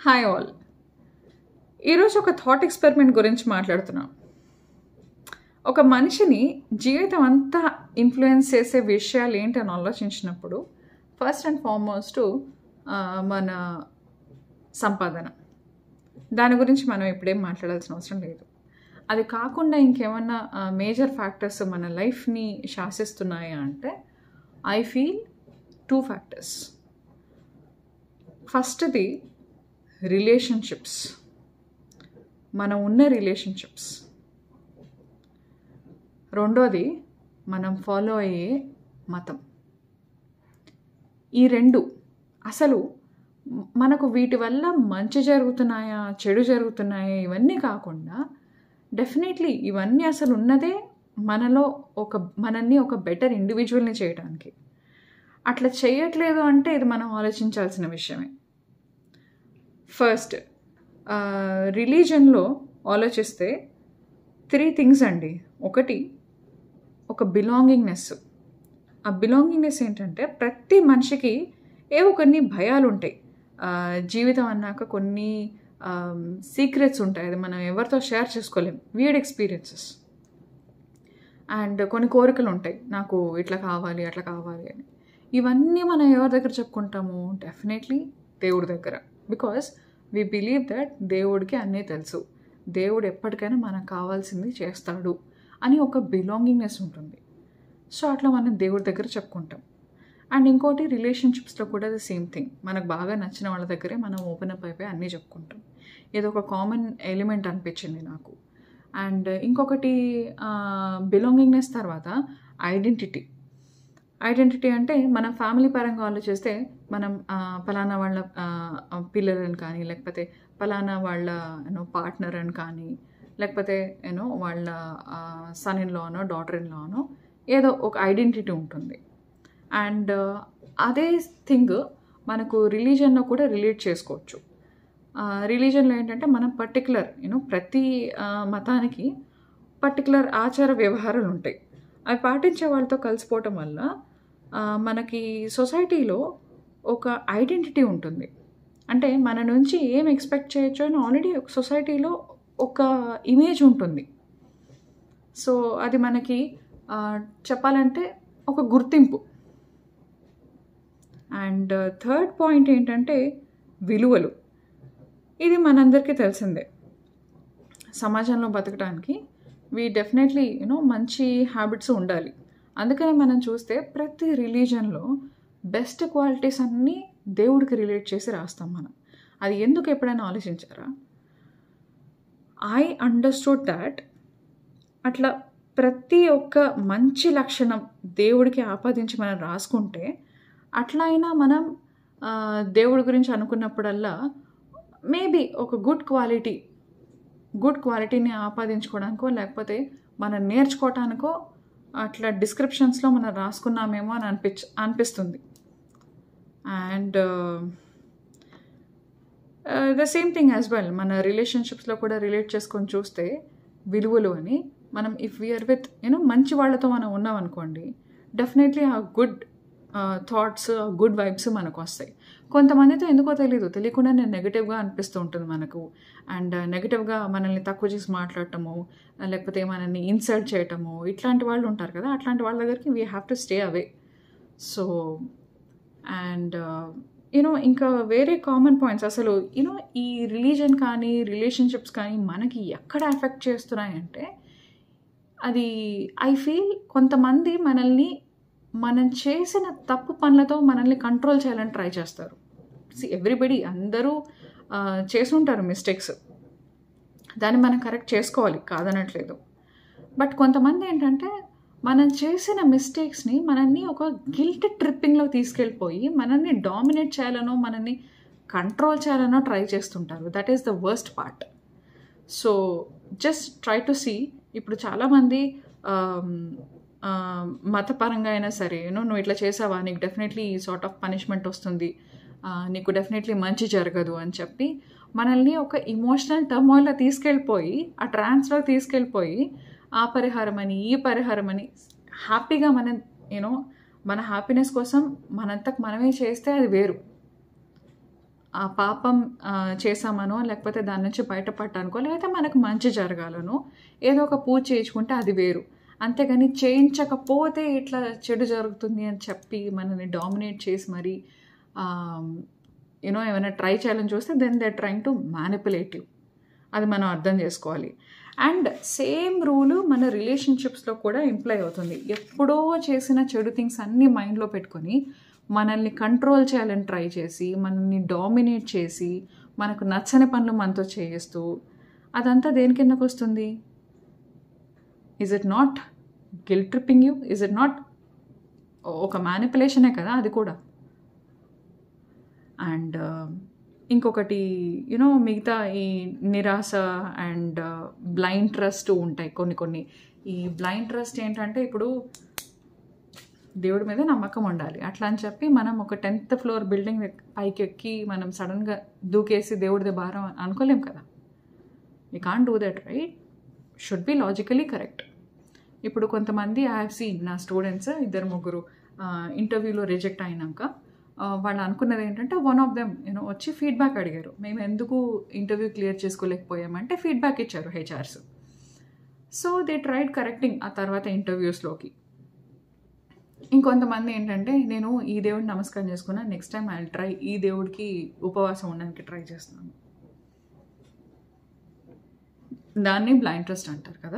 Hi all. ఈరోజు ఒక thought experiment గురించి మాట్లాడుతున్నాం. ఒక మనిషిని జీవితం అంతా ఇన్ఫ్లుయెన్స్ చేసే విషయాలు ఏంటని ఆలోచించినప్పుడు ఫస్ట్ అండ్ ఫార్మోస్ట్ మన సంపాదన. దాని గురించి మనం ఇప్పుడేం మాట్లాడాల్సిన అవసరం లేదు. అది కాకుండా ఇంకేమన్నా మేజర్ ఫ్యాక్టర్స్ మన లైఫ్ని శాసిస్తున్నాయా అంటే ఐ ఫీల్ 2 ఫ్యాక్టర్స్. ఫస్ట్ది రిలేషన్షిప్స్, మనం ఉన్న రిలేషన్షిప్స్. రెండోది మనం ఫాలో అయ్యే మతం. ఈ రెండు అసలు మనకు వీటి వల్ల మంచి జరుగుతున్నాయా చెడు జరుగుతున్నాయా ఇవన్నీ కాకుండా డెఫినెట్లీ ఇవన్నీ అసలు ఉన్నదే మనలో మనల్ని ఒక బెటర్ ఇండివిజువల్ని చేయడానికి. అట్లా చేయట్లేదు అంటే ఇది మనం ఆలోచించాల్సిన విషయమే. ఫస్ట్ రిలీజన్లో ఆలోచిస్తే 3 థింగ్స్ అండి. ఒకటి ఒక బిలాంగింగ్నెస్. ఆ బిలాంగింగ్నెస్ ఏంటంటే ప్రతి మనిషికి ఏవో కొన్ని భయాలు ఉంటాయి. జీవితం అన్నాక కొన్ని సీక్రెట్స్ ఉంటాయి, అది మనం ఎవరితో షేర్ చేసుకోలేం, వీడ్ ఎక్స్పీరియన్సెస్. అండ్ కొన్ని కోరికలు ఉంటాయి, నాకు ఇట్లా కావాలి అట్లా కావాలి అని. ఇవన్నీ మనం ఎవరి దగ్గర చెప్పుకుంటాము? డెఫినెట్లీ దేవుడి దగ్గర. బికాస్ వీ బిలీవ్ దట్ దేవుడికి అన్నీ తెలుసు, దేవుడు ఎప్పటికైనా మనకు కావాల్సింది చేస్తాడు అని ఒక బిలాంగింగ్నెస్ ఉంటుంది. సో అట్లా మనం దేవుడి దగ్గర చెప్పుకుంటాం. అండ్ ఇంకోటి రిలేషన్షిప్స్లో కూడా ది సేమ్ థింగ్. మనకు బాగా నచ్చిన వాళ్ళ దగ్గరే మనం ఓపెన్ అప్ అయిపోయి అన్నీ చెప్పుకుంటాం. ఇది ఒక కామన్ ఎలిమెంట్ అనిపించింది నాకు. అండ్ ఇంకొకటి బిలాంగింగ్నెస్ తర్వాత ఐడెంటిటీ అంటే మన ఫ్యామిలీ పరంగా ఆలోచిస్తే మనం పలానా వాళ్ళ పిల్లలని కానీ, లేకపోతే పలానా వాళ్ళ పార్ట్నర్ అని కానీ, లేకపోతే వాళ్ళ సన్ ఇన్ లానో డాటర్ ఇన్ లానో ఏదో ఒక ఐడెంటిటీ ఉంటుంది. అండ్ అదే థింగ్ మనకు రిలీజన్లో కూడా రిలేట్ చేసుకోవచ్చు. రిలీజన్లో ఏంటంటే మనం పర్టికులర్ ప్రతి మతానికి పర్టికులర్ ఆచార వ్యవహారాలు ఉంటాయి. అవి పాటించే వాళ్ళతో కలిసిపోవటం వల్ల మనకి సొసైటీలో ఒక ఐడెంటిటీ ఉంటుంది. అంటే మన నుంచి ఏం ఎక్స్పెక్ట్ చేయొచ్చు అని ఆల్రెడీ సొసైటీలో ఒక ఇమేజ్ ఉంటుంది. సో అది మనకి చెప్పాలంటే ఒక గుర్తింపు. అండ్ థర్డ్ పాయింట్ ఏంటంటే విలువలు. ఇది మనందరికీ తెలిసిందే. సమాజంలో బతకడానికి వీ డెఫినెట్లీ మంచి హ్యాబిట్స్ ఉండాలి. అందుకని మనం చూస్తే ప్రతి రిలీజన్లో బెస్ట్ క్వాలిటీస్ అన్నీ దేవుడికి రిలేట్ చేసి రాస్తాం మనం. అది ఎందుకు ఎప్పుడైనా ఆలోచించారా? ఐ అండర్స్టూడ్ దాట్ అట్లా ప్రతి ఒక్క మంచి లక్షణం దేవుడికి ఆపాదించి మనం రాసుకుంటే అట్లా అయినా మనం దేవుడి గురించి అనుకున్నప్పుడల్లా మేబీ ఒక గుడ్ క్వాలిటీని ఆపాదించుకోవడానికో లేకపోతే మనం నేర్చుకోవటానికో అట్లా డిస్క్రిప్షన్స్లో మనం రాసుకున్నామేమో అని అనిపిస్తుంది. And the same thing as well మన రిలేషన్షిప్స్లో కూడా రిలేట్ చేసుకొని చూస్తే విలువలు అని మనం ఇఫ్ వీఆర్ విత్ మంచి వాళ్ళతో మనం ఉన్నాం అనుకోండి, డెఫినెట్లీ ఆ గుడ్ థాట్స్, గుడ్ వైబ్స్ మనకు వస్తాయి. కొంతమందితో ఎందుకో తెలియకుండా నేను నెగిటివ్గా అనిపిస్తూ ఉంటుంది మనకు. అండ్ నెగిటివ్గా మనల్ని తక్కువ చేసి మాట్లాడటము, లేకపోతే మనల్ని ఇన్సల్ట్ చేయటము, ఇట్లాంటి వాళ్ళు ఉంటారు కదా. అట్లాంటి వాళ్ళ దగ్గరికి we have to stay away. So and ఇంకా వేరే కామన్ పాయింట్స్ అసలు ఈ రిలీజన్ కానీ రిలేషన్షిప్స్ కానీ మనకి ఎక్కడ ఎఫెక్ట్ చేస్తున్నాయంటే అది ఐ ఫీల్ కొంతమంది మనం చేసిన తప్పు పనులతో మనల్ని కంట్రోల్ చేయాలని ట్రై చేస్తారు. ఎవ్రీబడి అందరూ చేసుంటారు మిస్టేక్స్, దాన్ని మనం కరెక్ట్ చేసుకోవాలి, కాదనట్లేదు. బట్ కొంతమంది ఏంటంటే మనం చేసిన మిస్టేక్స్ని మనల్ని ఒక గిల్ట్ ట్రిప్పింగ్లో తీసుకెళ్ళిపోయి మనల్ని డామినేట్ చేయాలనో మనల్ని కంట్రోల్ చేయాలనో ట్రై చేస్తుంటారు. That is the worst part. So just try to see. ఇప్పుడు చాలామంది మతపరంగా అయినా సరే నువ్వు ఇట్లా చేసావా, నీకు డెఫినెట్లీ ఈ సార్ట్ ఆఫ్ పనిష్మెంట్ వస్తుంది, నీకు డెఫినెట్లీ మంచి జరగదు అని చెప్పి మనల్ని ఒక ఇమోషనల్ టర్మాయిల్లో తీసుకెళ్ళిపోయి ఆ ట్రాన్స్లో తీసుకెళ్ళిపోయి ఆ పరిహారం అని ఈ పరిహారం అని హ్యాపీగా మనం మన హ్యాపీనెస్ కోసం మనంతకు మనమే చేస్తే అది వేరు. ఆ పాపం చేశామనో, లేకపోతే దాని నుంచి బయటపడటానికో, లేకపోతే మనకు మంచి జరగాలనో ఏదో ఒక పూజ చేయించుకుంటే అది వేరు. అంతేగాని చేయించకపోతే ఇట్లా చెడు జరుగుతుంది అని చెప్పి మనల్ని డామినేట్ చేసి మరి ఏమైనా ట్రై చేయాలని చూస్తే then they trying to manipulative. అది మనం అర్థం చేసుకోవాలి. అండ్ సేమ్ రూలు మన రిలేషన్షిప్స్లో కూడా ఇంప్లై అవుతుంది. ఎప్పుడో చేసిన చెడు థింగ్స్ అన్నీ మైండ్లో పెట్టుకొని మనల్ని కంట్రోల్ చేయాలని ట్రై చేసి, మనల్ని డామినేట్ చేసి, మనకు నచ్చని పనులు మనతో చేస్తూ, అదంతా దేని కిందకు వస్తుంది? Is it not guilt tripping you? Is it not ఒక మ్యానిపులేషనే కదా అది కూడా? అండ్ ఇంకొకటి మిగతా ఈ నిరాశ అండ్ బ్లైండ్ ట్రస్ట్ ఉంటాయి కొన్ని. ఈ బ్లైండ్ ట్రస్ట్ ఏంటంటే, ఇప్పుడు దేవుడి మీద నమ్మకం ఉండాలి అట్లా అని చెప్పి మనం ఒక 10th ఫ్లోర్ బిల్డింగ్ పైకి ఎక్కి మనం సడన్గా దూకేసి దేవుడిది భారం అనుకోలేం కదా. We can't do that, right? Should be logically correct. ఇప్పుడు కొంతమంది ఐ హ్యావ్ సీన్ నా స్టూడెంట్స్ 2-3 ఇంటర్వ్యూలో రిజెక్ట్ అయినాక వాళ్ళు అనుకున్నది ఏంటంటే, వన్ ఆఫ్ దెమ్ వచ్చి ఫీడ్బ్యాక్ అడిగారు. మేము ఎందుకు ఇంటర్వ్యూ క్లియర్ చేసుకోలేకపోయామంటే ఫీడ్బ్యాక్ ఇచ్చారు HRs. So they tried correcting ఆ తర్వాత ఇంటర్వ్యూస్లోకి. ఇంకొంతమంది ఏంటంటే, నేను ఈ దేవుడిని నమస్కారం చేసుకున్నా, నెక్స్ట్ టైం ఐ ట్రై ఈ దేవుడికి ఉపవాసం ఉండడానికి ట్రై చేస్తున్నాను. దాన్ని బ్లైండ్ ట్రస్ట్ అంటారు కదా.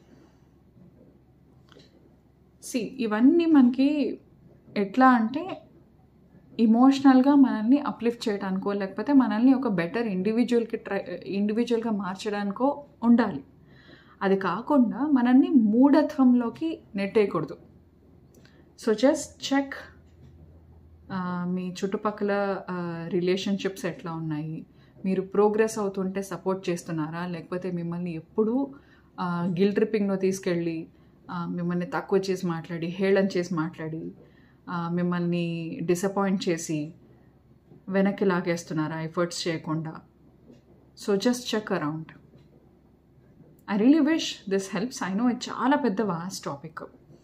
ఇవన్నీ మనకి ఎట్లా అంటే, ఇమోషనల్గా మనల్ని అప్లిఫ్ట్ చేయడానికో, లేకపోతే మనల్ని ఒక బెటర్ ఇండివిజువల్గా మార్చడానికో ఉండాలి. అది కాకుండా మనల్ని మూఢత్వంలోకి నెట్టేయకూడదు. సో జస్ట్ చెక్ మీ చుట్టుపక్కల రిలేషన్షిప్స్ ఎట్లా ఉన్నాయి, మీరు ప్రోగ్రెస్ అవుతుంటే సపోర్ట్ చేస్తున్నారా, లేకపోతే మిమ్మల్ని ఎప్పుడూ గిల్ట్ ట్రిప్పింగ్లో తీసుకెళ్ళి మిమ్మల్ని తక్కువ చేసి మాట్లాడి, హేళన చేసి మాట్లాడి, మిమ్మల్ని డిసప్పాయింట్ చేసి వెనక్కి లాగేస్తున్నారా ఎఫర్ట్స్ చేయకుండా. So just check around. I really wish this helps. I know ఇది చాలా పెద్ద vast topic,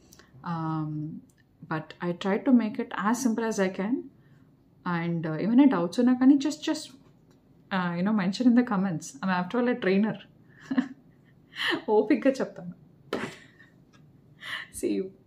but I try to make it as simple as I can. And ఏమైనా డౌట్స్ ఉన్నా కానీ just mention in the comments. I'm after all a trainer. ఓపిక్గా చెప్తాను. See you.